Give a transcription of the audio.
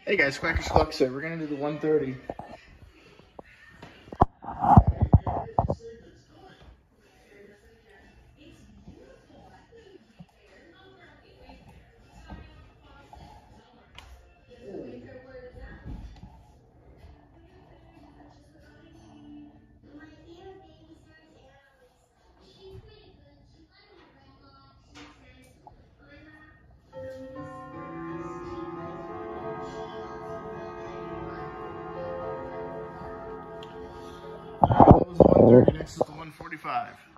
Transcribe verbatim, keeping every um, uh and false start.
Hey guys, Quackers Cluck, so we're gonna do the one thirty. That was the one thirty, next is the one forty-five.